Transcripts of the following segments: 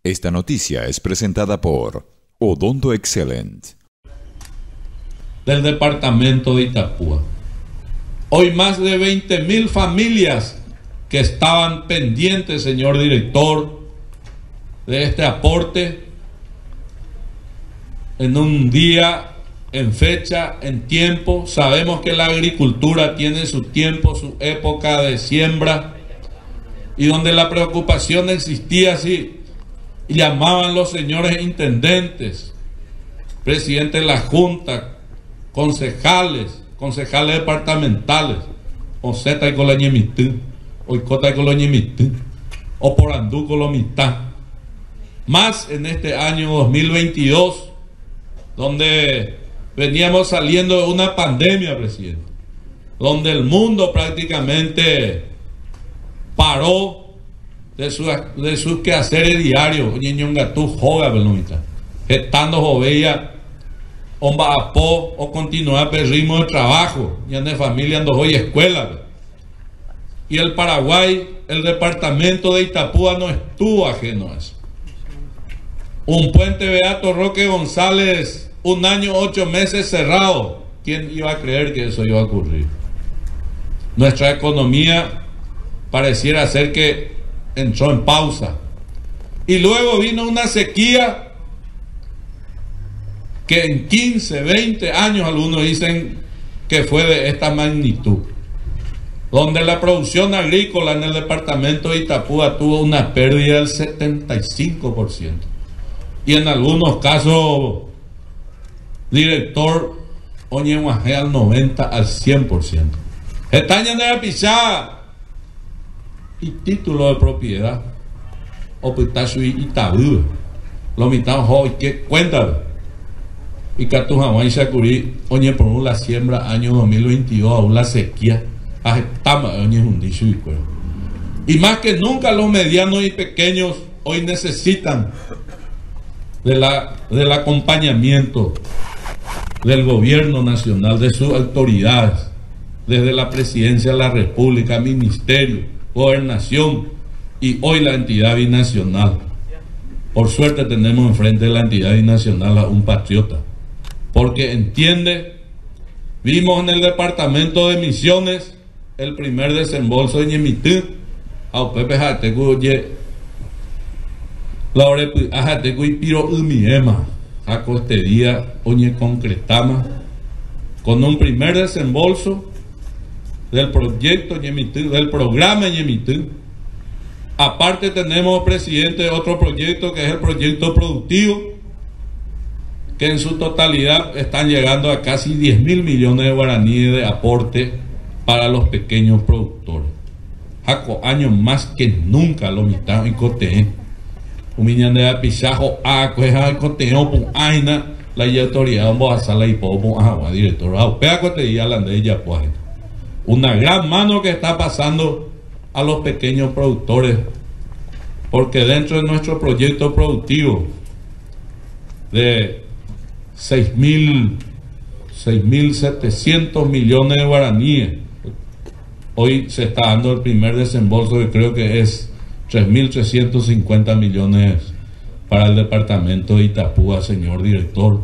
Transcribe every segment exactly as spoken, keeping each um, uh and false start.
Esta noticia es presentada por Odonto Excellent. Del departamento de Itapúa. Hoy más de veinte mil familias que estaban pendientes, señor director, de este aporte en un día, en fecha, en tiempo. Sabemos que la agricultura tiene su tiempo, su época de siembra, y donde la preocupación existía, sí, llamaban los señores intendentes, presidentes de la Junta, concejales, concejales departamentales, Oseta y Colañemitú, Oicota y Colañemitú, o por Andú Colomita. Más en este año dos mil veintidós, donde veníamos saliendo de una pandemia, presidente, donde el mundo prácticamente paró de sus de su quehaceres diarios. Ñeñongatú joga belomita, gestando joveya, omba apó o continuar el ritmo de trabajo, y de familia ando hoy escuela. Y el Paraguay, el departamento de Itapúa no estuvo ajeno a eso. Un puente Beato Roque González, un año, ocho meses cerrado. ¿Quién iba a creer que eso iba a ocurrir? Nuestra economía pareciera ser que entró en pausa. Y luego vino una sequía que en quince, veinte años algunos dicen que fue de esta magnitud, donde la producción agrícola en el departamento de Itapúa tuvo una pérdida del setenta y cinco por ciento. Y en algunos casos, director, oñeguajé al noventa, al cien por ciento. Estañan de la pisada y título de propiedad. O pitacho y Itabú. Lo mitad hoy que cuéntalo. Y Catujahuay y Sacurí, oñe por un la siembra año dos mil veintidós, aún la sequía. Ajetama, oñe un dicho y cuero. Y más que nunca los medianos y pequeños hoy necesitan de la, del acompañamiento del gobierno nacional, de sus autoridades, desde la presidencia de la República, ministerio, gobernación y hoy la entidad binacional. Por suerte tenemos enfrente de la entidad binacional a un patriota, porque entiende. Vimos en el departamento de Misiones el primer desembolso de Ñemitú a Pepe Jatecuye la hora Jatecu y Piro Umiema a este día oñe concretama con un primer desembolso del proyecto Ñemitú, del programa Ñemitú. Aparte tenemos, presidente, otro proyecto que es el proyecto productivo, que en su totalidad están llegando a casi diez mil millones de guaraníes de aporte para los pequeños productores. Jaco años más que nunca lo mitad en Coteén. Umiñan de pisajo a cueja Coteón pun aina la autoridad vamos a sala y popo agua director a pea Coteía la de ella pues. Una gran mano que está pasando a los pequeños productores, porque dentro de nuestro proyecto productivo de seis mil setecientos millones de guaraníes, hoy se está dando el primer desembolso que creo que es tres mil trescientos cincuenta millones para el departamento de Itapúa, señor director.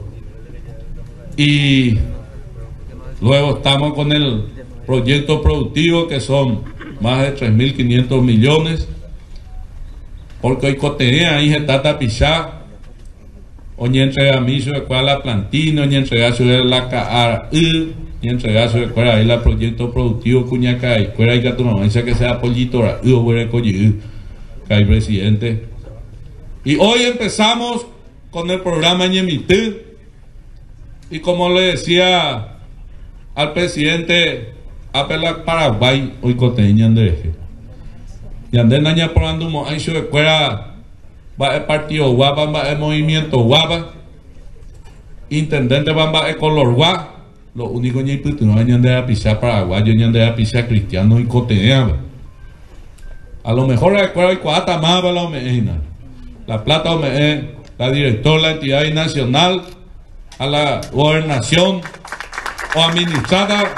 Y luego estamos con el proyecto productivo que son más de tres mil quinientos millones, porque hoy cotea ahí está tapizá oñe entrega miso de cual la plantina, oñe entrega de la caar y entrega de cual ahí la proyecto productivo cuñaca y cuera y que tu mamá dice que sea pollitora y hubiera cogido que hay presidente. Y hoy empezamos con el programa Ñemitú, y como le decía al presidente apela Paraguay hoy coteña de y anden naña por andumo ahí se cuera va el partido guapa va el movimiento guapa intendente va el color guapa lo único ñeputu no añan de pisar paraguayo ñan de pisar cristiano y coteña. A lo mejor la escuela y cuata más para la Omeina. La plata Ome, la directora de la entidad binacional, a la gobernación o administrada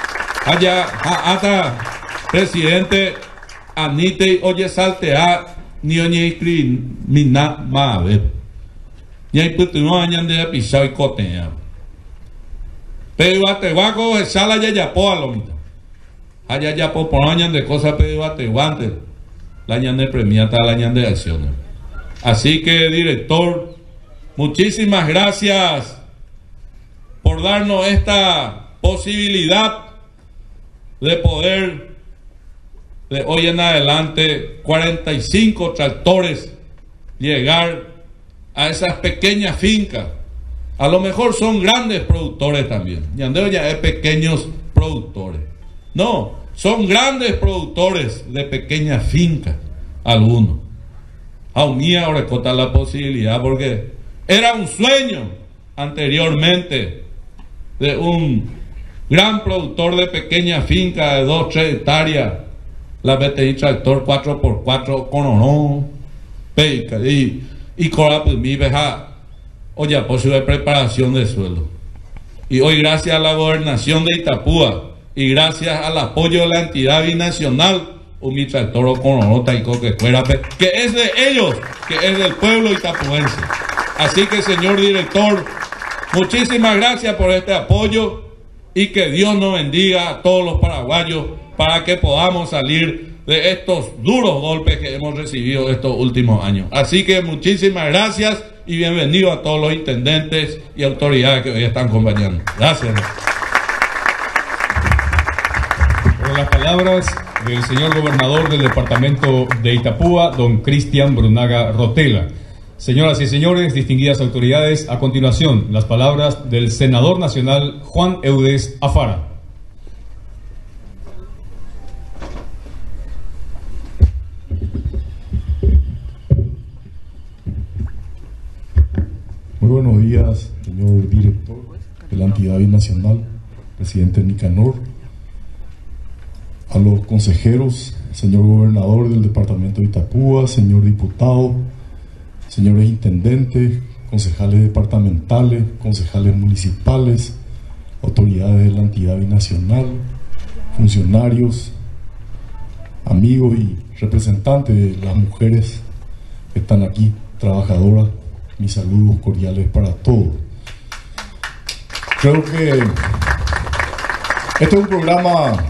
allá hasta presidente Anite oye saltea ni oñe cri mina mabe ni hay puto no añan de pisao y cotea pero te va a sala ya ya po a lo mitad allá ya po por añan de cosas pero te guante la añan de premiata la añan de acciones. Así que, director, muchísimas gracias por darnos esta posibilidad de poder de hoy en adelante cuarenta y cinco tractores llegar a esas pequeñas fincas. A lo mejor son grandes productores también. Yandeo ya es pequeños productores. No, son grandes productores de pequeñas fincas, algunos. A mí ahora corta la posibilidad porque era un sueño anteriormente de un gran productor de pequeña finca de dos, tres hectáreas, la B T I tractor cuatro por cuatro con oro, peca y y cora pues mi veja oye por su preparación de suelo. Y hoy gracias a la gobernación de Itapúa y gracias al apoyo de la entidad binacional un tractor con oro y que fuera que es de ellos, que es del pueblo itapuense. Así que, señor director, muchísimas gracias por este apoyo y que Dios nos bendiga a todos los paraguayos para que podamos salir de estos duros golpes que hemos recibido estos últimos años. Así que muchísimas gracias y bienvenido a todos los intendentes y autoridades que hoy están acompañando. Gracias. Por las palabras del señor gobernador del departamento de Itapúa, don Cristian Brunaga Rotela. Señoras y señores, distinguidas autoridades, a continuación las palabras del senador nacional Juan Eudes Afara. Muy buenos días, señor director de la entidad binacional, presidente Nicanor, a los consejeros, señor gobernador del departamento de Itapúa, señor diputado, señores intendentes, concejales departamentales, concejales municipales, autoridades de la entidad binacional, funcionarios, amigos y representantes de las mujeres que están aquí, trabajadoras, mis saludos cordiales para todos. Creo que este es un programa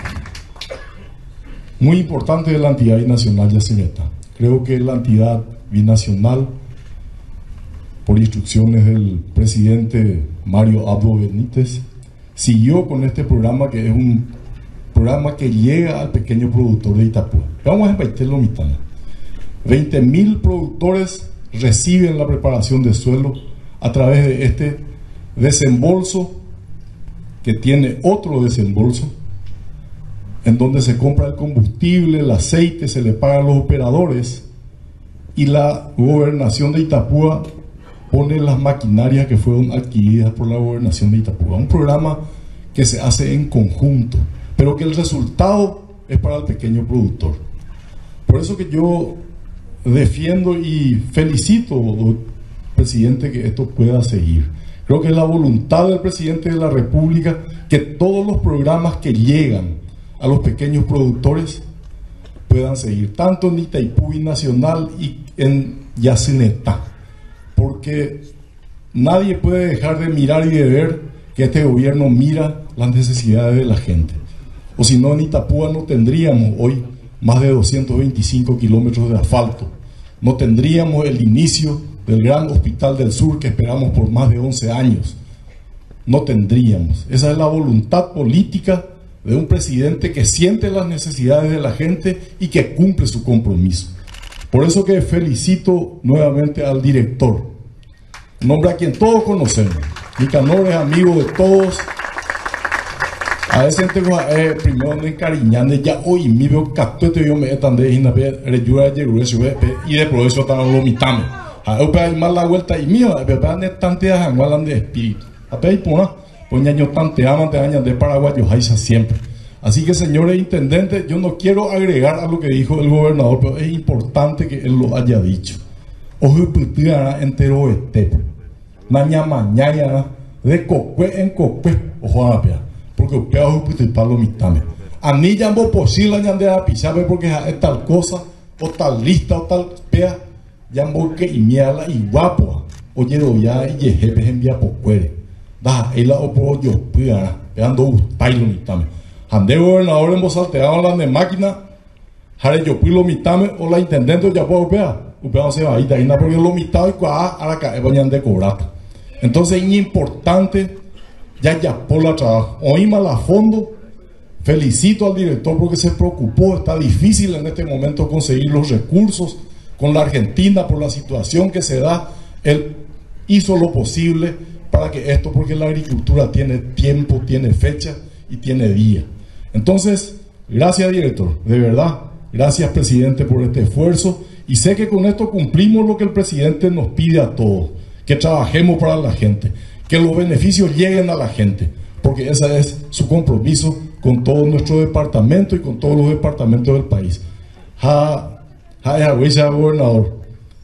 muy importante de la entidad binacional Yacyretá. Creo que la entidad binacional, por instrucciones del presidente Mario Abdo Benítez, siguió con este programa, que es un programa que llega al pequeño productor de Itapúa. Vamos a empezar lo mitad. veinte mil productores reciben la preparación de suelo a través de este desembolso, que tiene otro desembolso, en donde se compra el combustible, el aceite, se le paga a los operadores y la gobernación de Itapúa pone las maquinarias que fueron adquiridas por la gobernación de Itapúa. Un programa que se hace en conjunto, pero que el resultado es para el pequeño productor. Por eso que yo defiendo y felicito, presidente, que esto pueda seguir. Creo que es la voluntad del presidente de la República que todos los programas que llegan a los pequeños productores puedan seguir, tanto en Itaipú Nacional y en Yacyretá, porque nadie puede dejar de mirar y de ver que este gobierno mira las necesidades de la gente. O si no, en Itapúa no tendríamos hoy más de doscientos veinticinco kilómetros de asfalto, no tendríamos el inicio del gran hospital del sur que esperamos por más de once años, no tendríamos. Esa es la voluntad política de un presidente que siente las necesidades de la gente y que cumple su compromiso. Por eso que felicito nuevamente al director, un hombre a quien todos conocemos. Nicanor es amigo de todos. A veces tengo eh, primero de encariñando ya hoy mi veo capete yo me están de hina pe reyura de y de progreso tan lo mitame. A eu pe mal la vuelta y mío, pe pe ne tante han de espíritu. A pe pona poñaño tante aman de años de paraguayo jaisa siempre. Así que, señores intendentes, yo no quiero agregar a lo que dijo el gobernador, pero es importante que él lo haya dicho. Ojo putira entero este. Naña mañana de cocue en cocue, ojo a pea. Porque usted ojo putir lo mitame. A mí ya no posible añadir a pisar porque es tal cosa, o tal lista, o tal pea, yamboque y miala y guapo, oye ya y jefe en via pocuere, da, el opo yo puya, peando bailo mitame, ande gobernador en Bozalteado la de máquina, jare yo puilo mitame o la intendente ya puedo pea, upea se va a ir de ahí, porque lo mitad y cua, a la cae bañan de cobrata. Entonces es importante, ya ya por la trabajo, oímos a fondo. Felicito al director porque se preocupó. Está difícil en este momento conseguir los recursos con la Argentina por la situación que se da. Él hizo lo posible para que esto, porque la agricultura tiene tiempo, tiene fecha y tiene día. Entonces, gracias director, de verdad, gracias presidente por este esfuerzo, y sé que con esto cumplimos lo que el presidente nos pide a todos, que trabajemos para la gente, que los beneficios lleguen a la gente, porque ese es su compromiso con todo nuestro departamento y con todos los departamentos del país. Ha, ha, ha, ha, gobernador,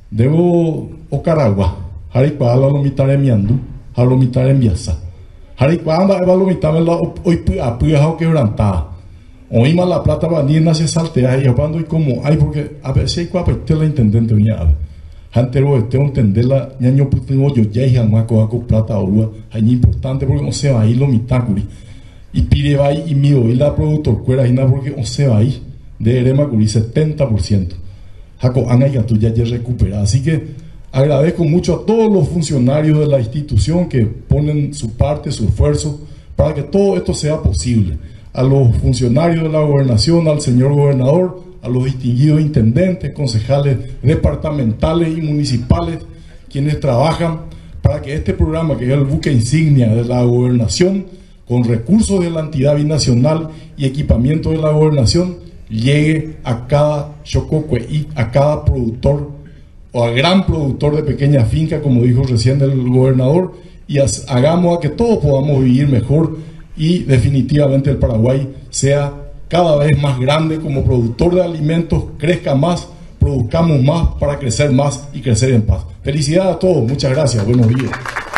debo Ocaragua, Harikwa la lomitar en Miandú, a lomitar en Biasa. Harikwa anda a lomitar en la hoy a puya quebrantada. Oíma la plata bandina se saltea y hablando y como ay porque a veces hay cuapete la intendente uña. Antero este entender la ñaño putingo yo ya y jamás con plata orua, es importante porque no se va a ir lo mitacuri. Y pide va y mío y la productor cuera y nada porque no se va a ir de Eremacuri setenta por ciento. Jaco anga y tú ya ya recupera. Así que agradezco mucho a todos los funcionarios de la institución que ponen su parte, su esfuerzo para que todo esto sea posible. A los funcionarios de la gobernación, al señor gobernador, a los distinguidos intendentes, concejales departamentales y municipales, quienes trabajan para que este programa, que es el buque insignia de la gobernación, con recursos de la entidad binacional y equipamiento de la gobernación, llegue a cada chococue y a cada productor o al gran productor de pequeña finca, como dijo recién el gobernador, y as, hagamos a que todos podamos vivir mejor y definitivamente el Paraguay sea cada vez más grande como productor de alimentos, crezca más, produzcamos más para crecer más y crecer en paz. Felicidades a todos, muchas gracias, buenos días.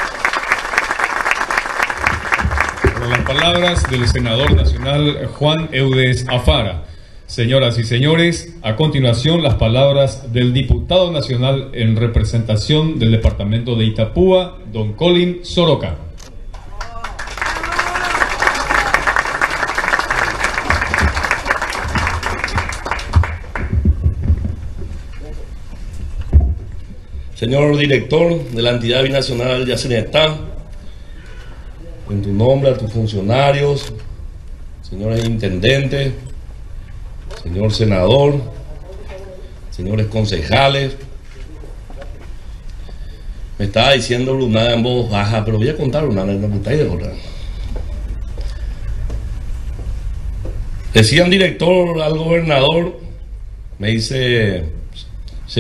Por las palabras del senador nacional Juan Eudes Afara. Señoras y señores, a continuación las palabras del diputado nacional en representación del departamento de Itapúa, don Colin Soroka. Señor director de la entidad binacional de Yacinetá, en tu nombre, a tus funcionarios, señores intendentes, señor senador, señores concejales, me estaba diciendo Brunaga en voz baja, pero voy a contar una anécdota de otra. Decían director al gobernador, me dice, se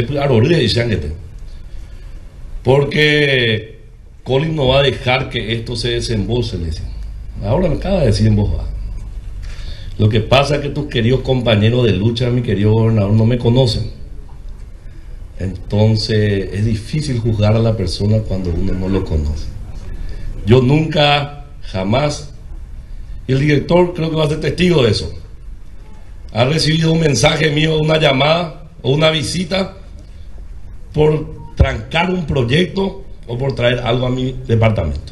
porque Colin no va a dejar que esto se desembolse, le decía. Ahora me acaba de decir en voz baja. Lo que pasa es que tus queridos compañeros de lucha, mi querido gobernador, no me conocen. Entonces es difícil juzgar a la persona cuando uno no lo conoce. Yo nunca, jamás, y el director creo que va a ser testigo de eso, ha recibido un mensaje mío, una llamada o una visita por trancar un proyecto o por traer algo a mi departamento.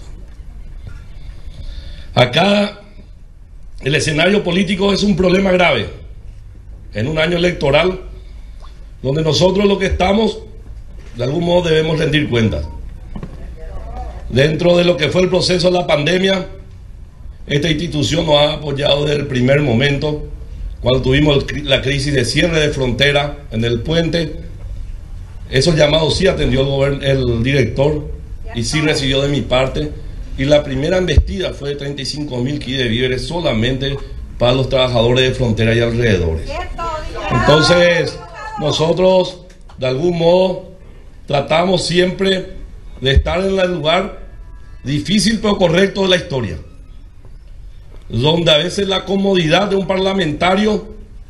Acá el escenario político es un problema grave en un año electoral donde nosotros lo que estamos de algún modo debemos rendir cuentas. Dentro de lo que fue el proceso de la pandemia, esta institución nos ha apoyado desde el primer momento, cuando tuvimos la crisis de cierre de frontera en el puente. Esos llamados sí atendió el, gobern el director y sí recibió de mi parte. Y la primera embestida fue de treinta y cinco mil kits de víveres solamente para los trabajadores de frontera y alrededores. Entonces, nosotros de algún modo tratamos siempre de estar en el lugar difícil pero correcto de la historia, donde a veces la comodidad de un parlamentario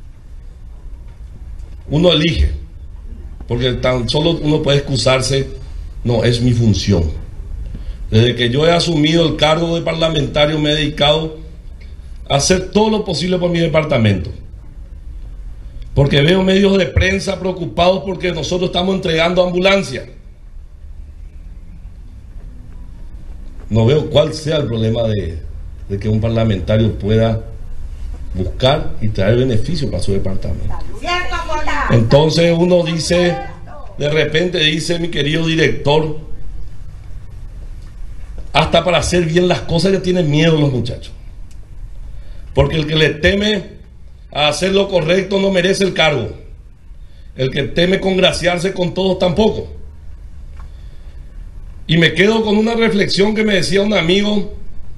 uno elige, porque tan solo uno puede excusarse, no, es mi función. Desde que yo he asumido el cargo de parlamentario me he dedicado a hacer todo lo posible por mi departamento. Porque veo medios de prensa preocupados porque nosotros estamos entregando ambulancia. No veo cuál sea el problema de, de que un parlamentario pueda buscar y traer beneficio para su departamento. Entonces uno dice, de repente dice mi querido director, hasta para hacer bien las cosas ya tienen miedo los muchachos. Porque el que le teme a hacer lo correcto no merece el cargo. El que teme congraciarse con todos tampoco. Y me quedo con una reflexión que me decía un amigo.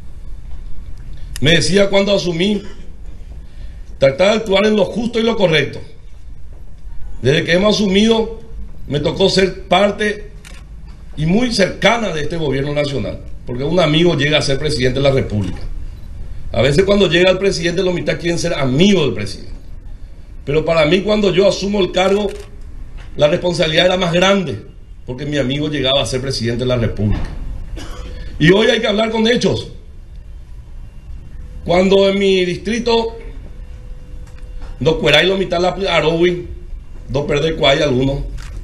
Me decía cuando asumí, tratar de actuar en lo justo y lo correcto. Desde que hemos asumido, me tocó ser parte y muy cercana de este gobierno nacional. Porque un amigo llega a ser presidente de la República. A veces cuando llega el presidente, la mitad quieren ser amigos del presidente. Pero para mí, cuando yo asumo el cargo, la responsabilidad era más grande, porque mi amigo llegaba a ser presidente de la República. Y hoy hay que hablar con hechos. Cuando en mi distrito, dos cueray lo mitad la Arowi, dos perder cuay algunos,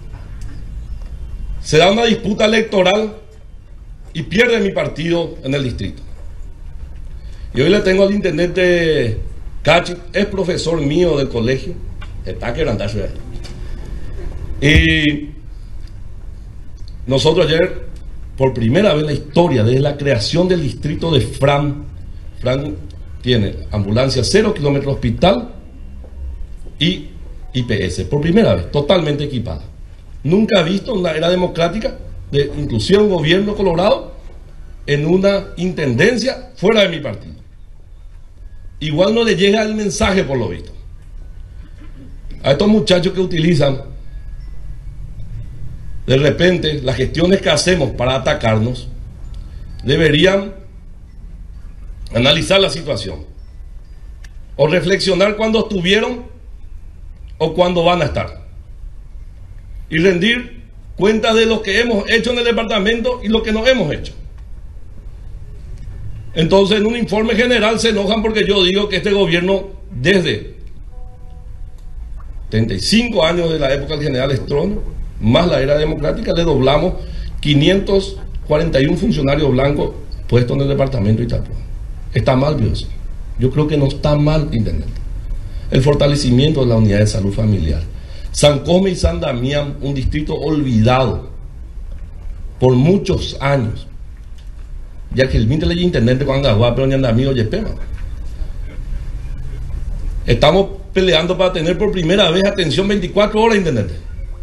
se da una disputa electoral y pierde mi partido en el distrito. Y hoy le tengo al intendente Cachi, es profesor mío del colegio, está quebrantado. Y nosotros ayer, por primera vez en la historia, desde la creación del distrito de Fran, Fran tiene ambulancia cero kilómetros hospital y I P S, por primera vez, totalmente equipada. Nunca he visto en la era democrática, de inclusive un gobierno colorado, en una intendencia fuera de mi partido. Igual no le llega el mensaje por lo visto. A estos muchachos que utilizan de repente las gestiones que hacemos para atacarnos, deberían analizar la situación o reflexionar cuando estuvieron o cuando van a estar y rendir cuenta de lo que hemos hecho en el departamento y lo que no hemos hecho. Entonces, en un informe general se enojan porque yo digo que este gobierno, desde treinta y cinco años de la época del general Stroessner, más la era democrática, le doblamos quinientos cuarenta y uno funcionarios blancos puestos en el departamento de Itapúa. Está mal, Dios. Yo creo que no está mal, intendente. El fortalecimiento de la unidad de salud familiar. San Cosme y San Damián, un distrito olvidado por muchos años. Ya que el veinte ley intendente con Angaguá, pero ni amigo Yepema. Estamos peleando para tener por primera vez atención veinticuatro horas, intendente.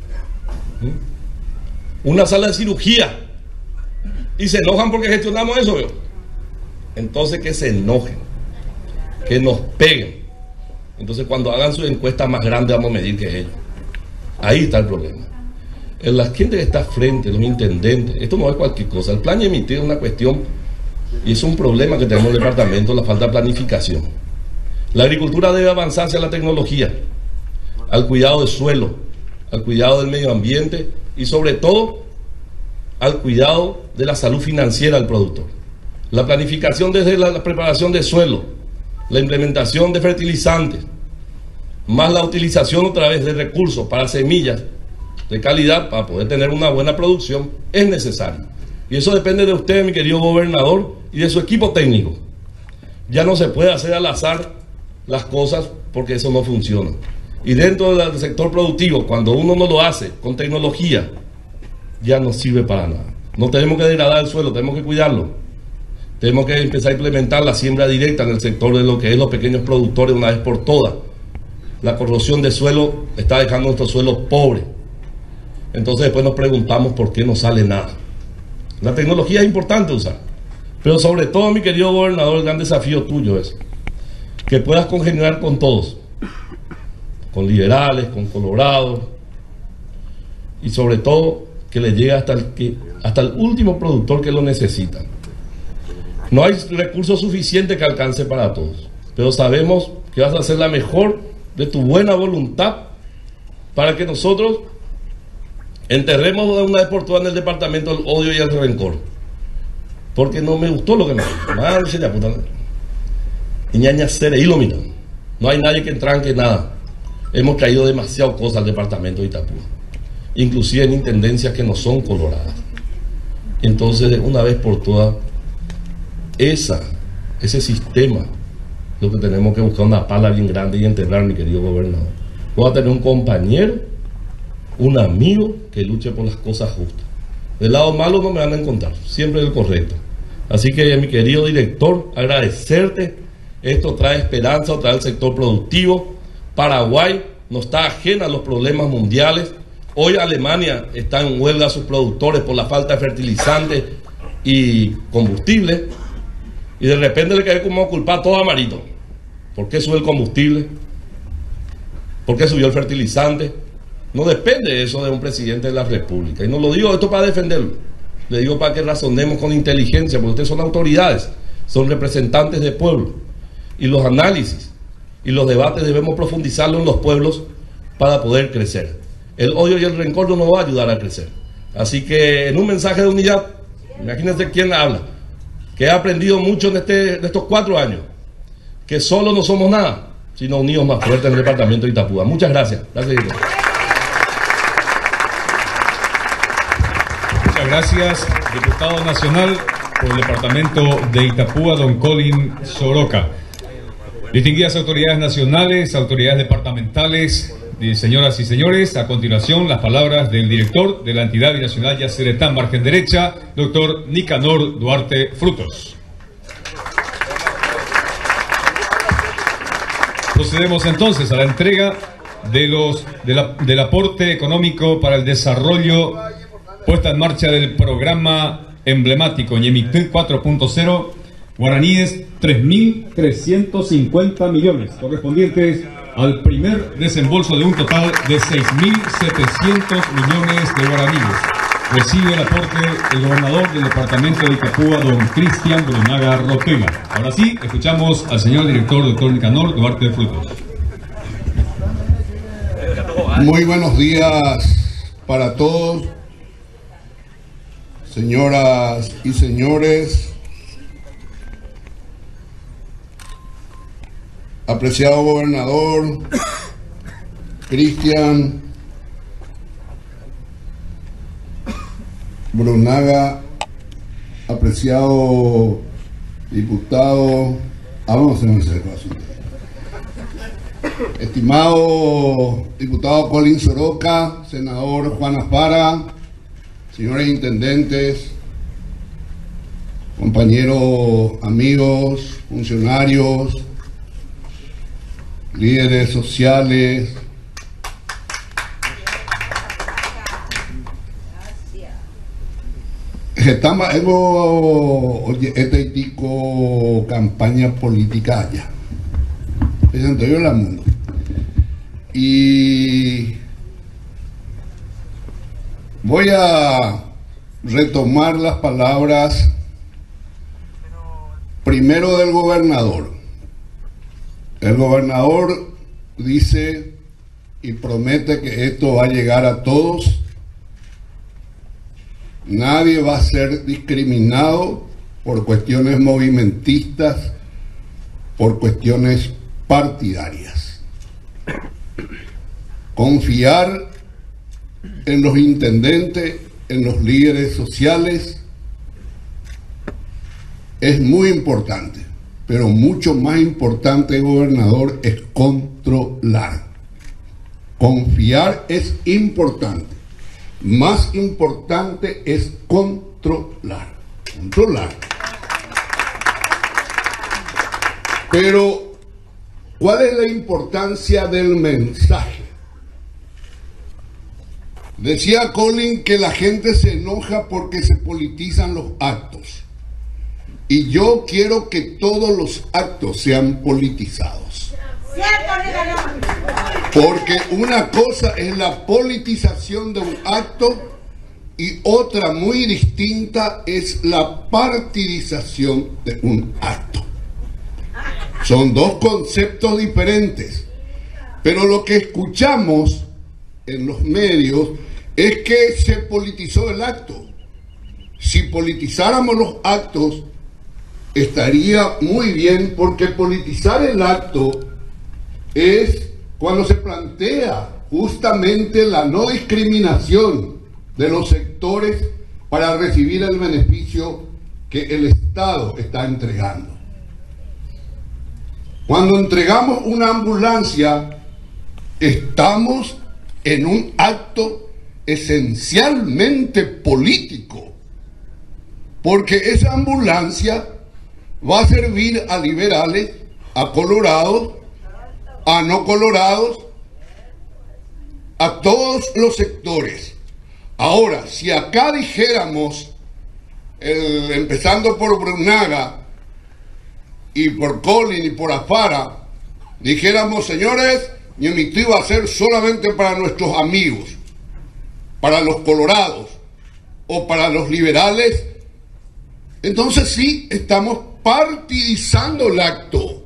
Una sala de cirugía. Y se enojan porque gestionamos eso, ¿veo? Entonces que se enojen, que nos peguen. Entonces cuando hagan su encuesta más grande vamos a medir que ellos. Ahí está el problema. En la gente que está frente, los intendentes, esto no es cualquier cosa. El plan emitido es una cuestión y es un problema que tenemos en el departamento, la falta de planificación. La agricultura debe avanzar hacia la tecnología, al cuidado del suelo, al cuidado del medio ambiente y sobre todo al cuidado de la salud financiera del productor. La planificación desde la, la preparación de suelo, la implementación de fertilizantes, más la utilización otra vez de recursos para semillas de calidad para poder tener una buena producción es necesario. Y eso depende de usted, mi querido gobernador, y de su equipo técnico. Ya no se puede hacer al azar las cosas porque eso no funciona. Y dentro del sector productivo, cuando uno no lo hace con tecnología, ya no sirve para nada. No tenemos que degradar el suelo, tenemos que cuidarlo. Tenemos que empezar a implementar la siembra directa en el sector de lo que es los pequeños productores una vez por todas. La corrosión de suelo está dejando nuestros suelos pobres. Entonces después nos preguntamos por qué no sale nada. La tecnología es importante usar, pero sobre todo, mi querido gobernador, el gran desafío tuyo es que puedas congeniar con todos, con liberales, con colorados, y sobre todo que le llegue hasta el, que, hasta el último productor que lo necesita. No hay recursos suficientes que alcance para todos, pero sabemos que vas a hacer la mejor de tu buena voluntad para que nosotros enterremos de una vez por todas en el departamento el odio y el rencor. Porque no me gustó lo que me dijo. Madre la puta. Y ñaña cere y lo miran. No hay nadie que entranque nada. hemos traído demasiadas cosas al departamento de Itapúa, inclusive en intendencias que no son coloradas. Entonces, de una vez por todas, esa, ese sistema, lo que tenemos que buscar una pala bien grande y enterrar, mi querido gobernador. Voy a tener un compañero, un amigo que luche por las cosas justas. Del lado malo no me van a encontrar, siempre el correcto. Así que, mi querido director, agradecerte. Esto trae esperanza, trae el sector productivo. Paraguay no está ajena a los problemas mundiales. Hoy Alemania está en huelga a sus productores por la falta de fertilizantes y combustible. Y de repente le cae como culpar todo a Marito. ¿Por qué sube el combustible? ¿Por qué subió el fertilizante? No depende eso de un presidente de la República. Y no lo digo esto para defenderlo. Le digo para que razonemos con inteligencia, porque ustedes son autoridades, son representantes del pueblo. Y los análisis y los debates debemos profundizarlo en los pueblos para poder crecer. El odio y el rencor no nos va a ayudar a crecer. Así que en un mensaje de unidad, imagínense quién habla, que ha aprendido mucho en, este, en estos cuatro años, que solo no somos nada, sino unidos más fuertes en el departamento de Itapúa. Muchas gracias. Gracias, director. Muchas gracias, diputado nacional por el departamento de Itapúa, don Colin Soroka. Distinguidas autoridades nacionales, autoridades departamentales, señoras y señores, a continuación las palabras del director de la entidad binacional Yacyretá, margen derecha, doctor Nicanor Duarte Frutos. Procedemos entonces a la entrega de los, de la, del aporte económico para el desarrollo, puesta en marcha del programa emblemático Ñemictú cuatro punto cero, guaraníes tres mil trescientos cincuenta millones, correspondientes al primer desembolso de un total de seis mil setecientos millones de guaraníes. Recibe el aporte el gobernador del departamento de Itapúa, don Cristian Brunaga Rotela. Ahora sí, escuchamos al señor director, doctor Nicanor Duarte Frutos. Muy buenos días para todos, señoras y señores. Apreciado gobernador Cristian Brunaga, apreciado diputado, ah, vamos a hacer un cerco así. Estimado diputado Colin Soroka, senador Juan Aspara, señores intendentes, compañeros, amigos, funcionarios, líderes sociales, estamos en este tipo campaña política allá, es anterior al mundo, y voy a retomar las palabras primero del gobernador. El gobernador dice y promete que esto va a llegar a todos. Nadie va a ser discriminado por cuestiones movimentistas, por cuestiones partidarias. Confiar en los intendentes, en los líderes sociales, es muy importante. Pero mucho más importante, gobernador, es controlar. Confiar es importante. Más importante es controlar. Controlar. Pero, ¿cuál es la importancia del mensaje? Decía Colin que la gente se enoja porque se politizan los actos. Y yo quiero que todos los actos sean politizados. Porque una cosa es la politización de un acto y otra muy distinta es la partidización de un acto. Son dos conceptos diferentes. Pero lo que escuchamos en los medios es que se politizó el acto. Si politizáramos los actos, estaría muy bien, porque politizar el acto es cuando se plantea justamente la no discriminación de los sectores para recibir el beneficio que el Estado está entregando. Cuando entregamos una ambulancia, estamos en un acto esencialmente político, porque esa ambulancia va a servir a liberales, a colorados, a no colorados, a todos los sectores. Ahora, si acá dijéramos, el, empezando por Brunaga y por Colin y por Afara, dijéramos, señores, Ñemití va a ser solamente para nuestros amigos, para los colorados o para los liberales, entonces sí estamos partidizando el acto.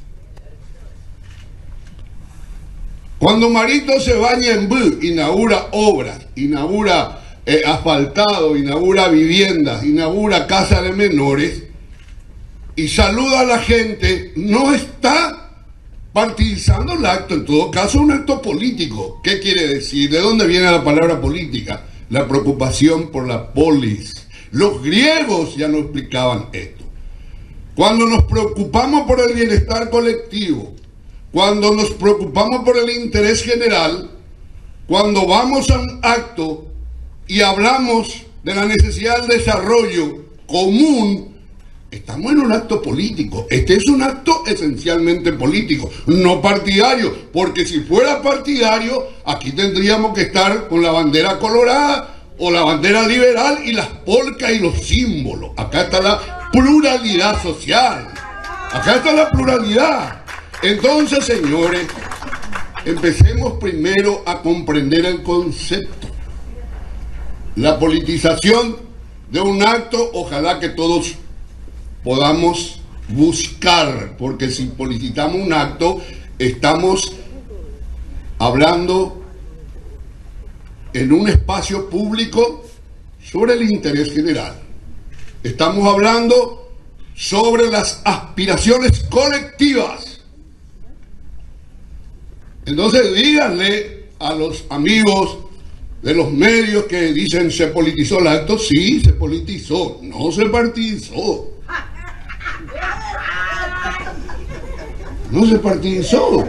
Cuando Marito Sebáñez-Mbú inaugura obras, inaugura eh, asfaltado, inaugura viviendas, inaugura casa de menores y saluda a la gente, no está partidizando el acto, en todo caso un acto político. ¿Qué quiere decir? ¿De dónde viene la palabra política? La preocupación por la polis. Los griegos ya nos explicaban esto. Cuando nos preocupamos por el bienestar colectivo, cuando nos preocupamos por el interés general, cuando vamos a un acto y hablamos de la necesidad del desarrollo común, estamos en un acto político. Este es un acto esencialmente político, no partidario, porque si fuera partidario, aquí tendríamos que estar con la bandera colorada o la bandera liberal y las polcas y los símbolos. Acá está la pluralidad social, acá está la pluralidad. Entonces, señores, empecemos primero a comprender el concepto. La politización de un acto, ojalá que todos podamos buscar, porque si politizamos un acto, estamos hablando en un espacio público sobre el interés general. Estamos hablando sobre las aspiraciones colectivas. Entonces díganle a los amigos de los medios que dicen se politizó el acto, sí, se politizó, no se partidizó. No se partidizó.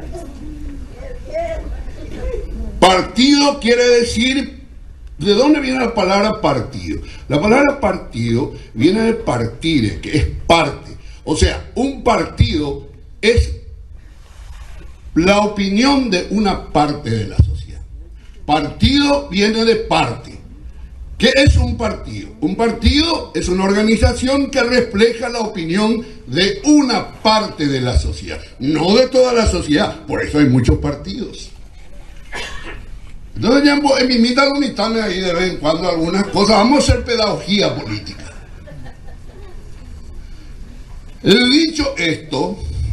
Partido quiere decir, ¿de dónde viene la palabra partido? La palabra partido viene de partire, que es parte. O sea, un partido es la opinión de una parte de la sociedad. Partido viene de parte. ¿Qué es un partido? Un partido es una organización que refleja la opinión de una parte de la sociedad, no de toda la sociedad. Por eso hay muchos partidos. Entonces ya en mi mitad unitame ahí de vez en cuando algunas cosas. Vamos a hacer pedagogía política. He dicho esto,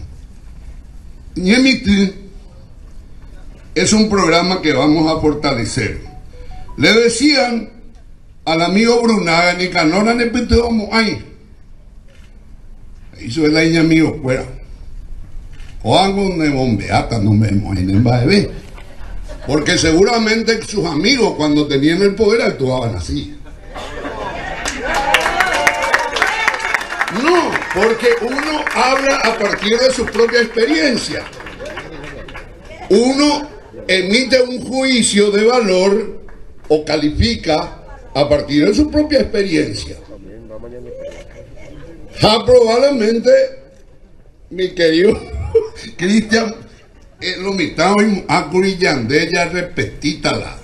Ñemití es un programa que vamos a fortalecer. Le decían al amigo Brunaga, ni canona ni pitomo ahí. Eso es la niña amigo fuera. O algo de bombeata, no me imaginen, va a ver. Porque seguramente sus amigos cuando tenían el poder actuaban así. No, porque uno habla a partir de su propia experiencia. Uno emite un juicio de valor o califica a partir de su propia experiencia. Ah, probablemente, mi querido Cristian, eh, lo mitad a Curillande ya repetítala.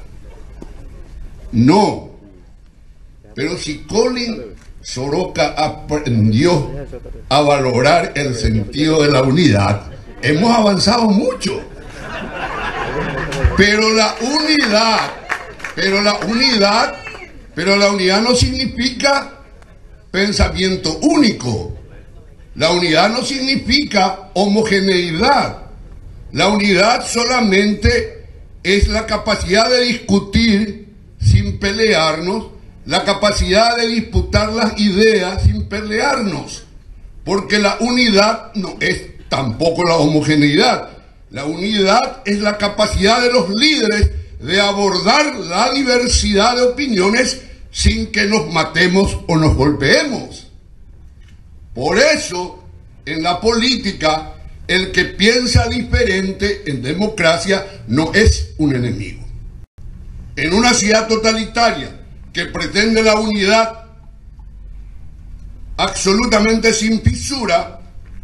No, pero si Colin Soroka aprendió a valorar el sentido de la unidad, hemos avanzado mucho. Pero la unidad, pero la unidad, pero la unidad no significa pensamiento único. La unidad no significa homogeneidad. La unidad solamente es la capacidad de discutir sin pelearnos, la capacidad de disputar las ideas sin pelearnos, porque la unidad no es tampoco la homogeneidad. La unidad es la capacidad de los líderes de abordar la diversidad de opiniones sin que nos matemos o nos golpeemos. Por eso, en la política, el que piensa diferente en democracia no es un enemigo. En una sociedad totalitaria que pretende la unidad absolutamente sin fisura,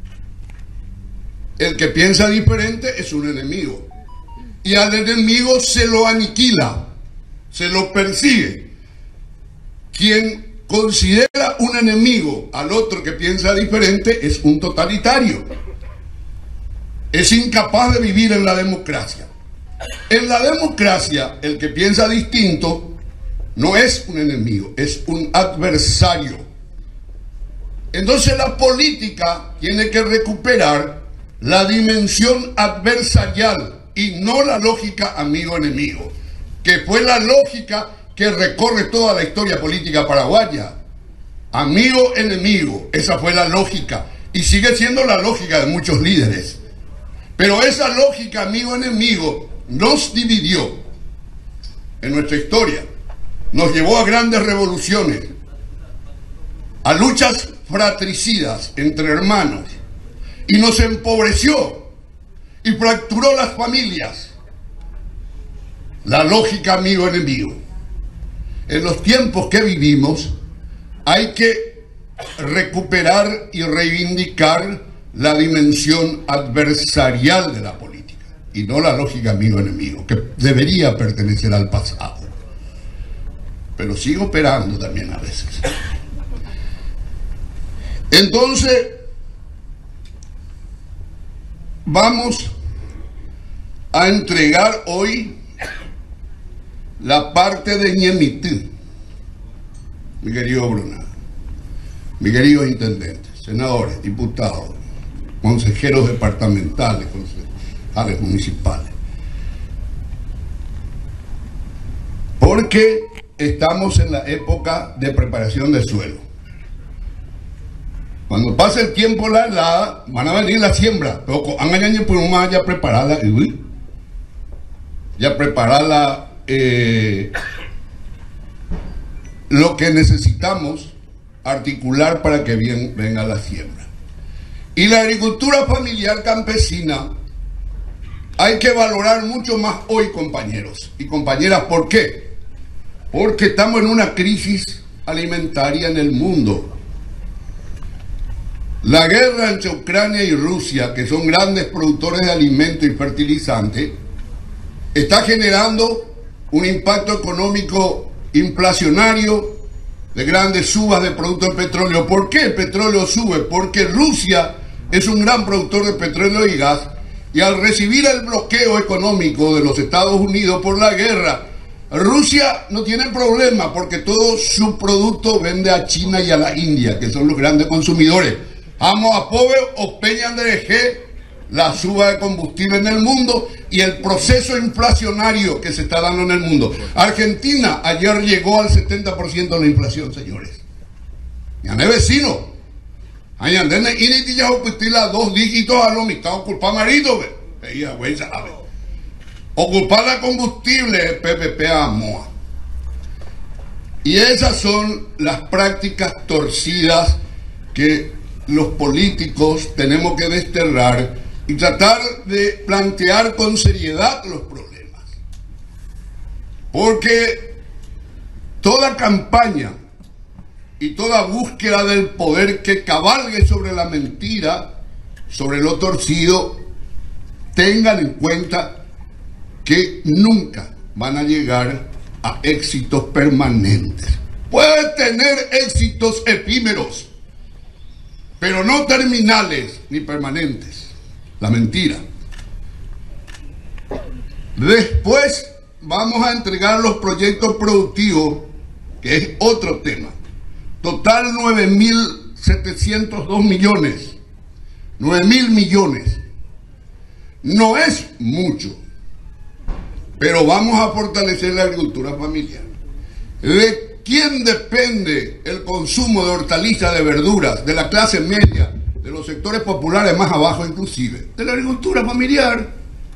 el que piensa diferente es un enemigo. Y al enemigo se lo aniquila, se lo persigue. Quien considera un enemigo al otro que piensa diferente es un totalitario. Es incapaz de vivir en la democracia. En la democracia, el que piensa distinto no es un enemigo, es un adversario. Entonces la política tiene que recuperar la dimensión adversarial y no la lógica amigo-enemigo, que fue la lógica que recorre toda la historia política paraguaya. Amigo-enemigo, esa fue la lógica y sigue siendo la lógica de muchos líderes. Pero esa lógica amigo-enemigo nos dividió en nuestra historia, nos llevó a grandes revoluciones, a luchas fratricidas entre hermanos, y nos empobreció y fracturó las familias. La lógica amigo-enemigo. En los tiempos que vivimos hay que recuperar y reivindicar la dimensión adversarial de la política y no la lógica amigo-enemigo, que debería pertenecer al pasado, pero sigue operando también a veces. Entonces vamos a entregar hoy la parte de Ñemití, mi querido Bruna, mi querido intendente, senadores, diputados, consejeros departamentales, concejales municipales, porque estamos en la época de preparación de suelo. Cuando pase el tiempo la helada, van a venir la siembra, pero pues ya prepararla, ya prepararla, eh, lo que necesitamos articular para que bien, venga la siembra. Y la agricultura familiar campesina hay que valorar mucho más hoy, compañeros y compañeras. ¿Por qué? Porque estamos en una crisis alimentaria en el mundo. La guerra entre Ucrania y Rusia, que son grandes productores de alimentos y fertilizantes, está generando un impacto económico inflacionario de grandes subas de productos de petróleo. ¿Por qué el petróleo sube? Porque Rusia es un gran productor de petróleo y gas, y al recibir el bloqueo económico de los Estados Unidos por la guerra, Rusia no tiene problema porque todo su producto vende a China y a la India, que son los grandes consumidores. Vamos a pobre o peñan de G la suba de combustible en el mundo y el proceso inflacionario que se está dando en el mundo. Argentina ayer llegó al setenta por ciento de la inflación, señores. Ya no es vecino. Allá andene y ya la dos dígitos a lo mitad culpa marido, veía güey sabe. Ocupar la combustible, P P P a Moa. Y esas son las prácticas torcidas que los políticos tenemos que desterrar y tratar de plantear con seriedad los problemas. Porque toda campaña y toda búsqueda del poder que cabalgue sobre la mentira, sobre lo torcido, tengan en cuenta que nunca van a llegar a éxitos permanentes. Puede tener éxitos efímeros, pero no terminales ni permanentes. La mentira. Después vamos a entregar los proyectos productivos, que es otro tema. Total nueve mil setecientos dos millones. nueve mil millones. No es mucho, pero vamos a fortalecer la agricultura familiar. ¿De quién depende el consumo de hortalizas, de verduras, de la clase media, de los sectores populares más abajo inclusive? De la agricultura familiar.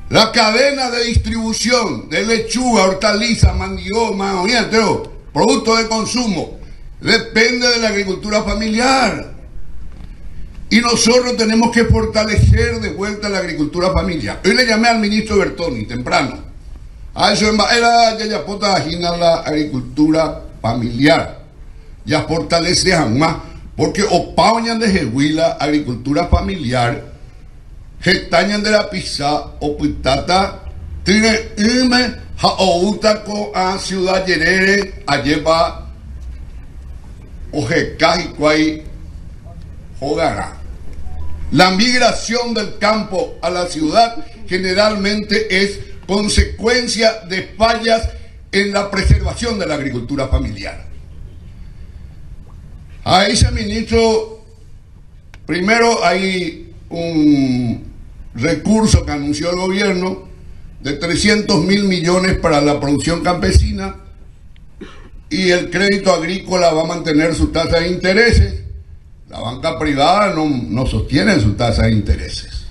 La cadena de distribución de lechuga, hortaliza, mandioma, productos de consumo, depende de la agricultura familiar. Y nosotros tenemos que fortalecer de vuelta la agricultura familiar. Hoy le llamé al ministro Bertoni, temprano. A eso era ya ya pota la agricultura familiar. Ya fortalece más, porque opañan de Jehuila agricultura familiar, gestañan de la pizza, o pitata, tiene ime, jaouta ko a ciudad yerere, ayepa, o jecaji cuay, jogará. La migración del campo a la ciudad generalmente es consecuencia de fallas en la preservación de la agricultura familiar. A ese ministro, primero hay un recurso que anunció el gobierno de trescientos mil millones para la producción campesina, y el crédito agrícola va a mantener su tasa de intereses. La banca privada no, no sostiene su tasa de intereses.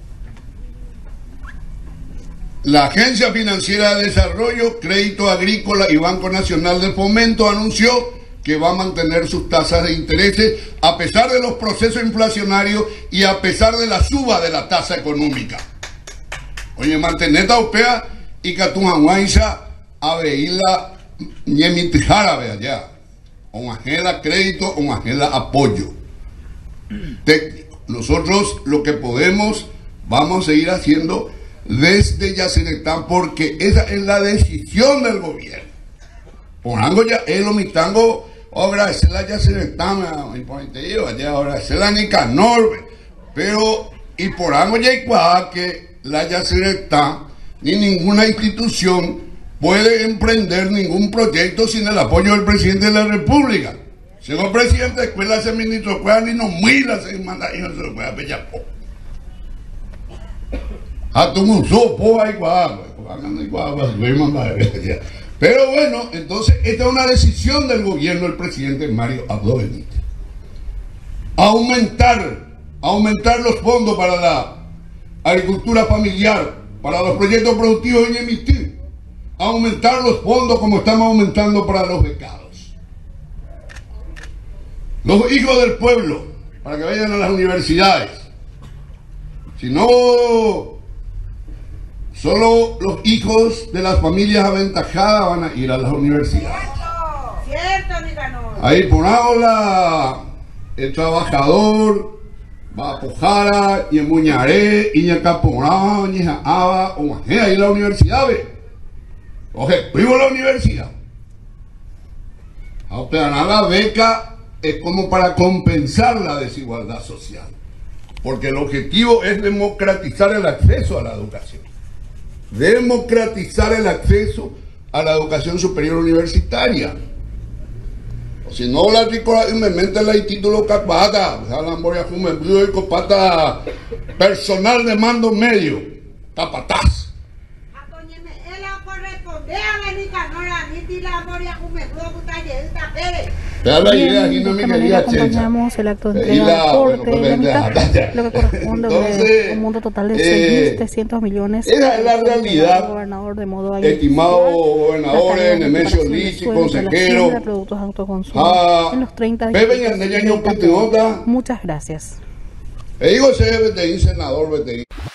La Agencia Financiera de Desarrollo, Crédito Agrícola y Banco Nacional de Fomento anunció que va a mantener sus tasas de intereses a pesar de los procesos inflacionarios y a pesar de la suba de la tasa económica. Oye, mantener la opea y que tu aguaisa a veila ñemitijara ve allá. O ajela crédito, o ajela apoyo técnico. Nosotros lo que podemos, vamos a seguir haciendo desde Yacyretá, porque esa es la decisión del gobierno. Por algo ya es lo mitango, agradecer la Yacyretá, agradecer la Nicanor, pero y por algo ya hay que la Yacyretá ni ninguna institución puede emprender ningún proyecto sin el apoyo del presidente de la República. Señor presidente, escuela ese ministro escuela ni no mira se manda y no se lo puede pedir po. A tu muso po hay guagua, pero bueno, entonces esta es una decisión del gobierno del presidente Mario Abdo Benítez. Aumentar, aumentar los fondos para la agricultura familiar, para los proyectos productivos en emitir, aumentar los fondos como estamos aumentando para los becados. Los hijos del pueblo, para que vayan a las universidades. Si no, solo los hijos de las familias aventajadas van a ir a las universidades. Cierto, Nicanor. Ahí por ahora el trabajador va a Pojara y en Muñaré y en Caporá y en Aba o ahí la universidad ve. Oje, vivo la universidad. A ganar la beca es como para compensar la desigualdad social, porque el objetivo es democratizar el acceso a la educación, democratizar el acceso a la educación superior universitaria. O si no, la ricola me mete la título capata, la moria fume y copata personal de mando medio, capataz. Bien, de esta manera acompañamos el acto de entrega del corte de la mitad, lo que corresponde a un monto total de seis mil setecientos millones. Esa es la realidad, gobernador, de modo estimado gobernador Nemesio Lichi, consejero, de productos de autoconsumo ah, en los treinta distritos. Muchas gracias. E digo, ese senador veterinario.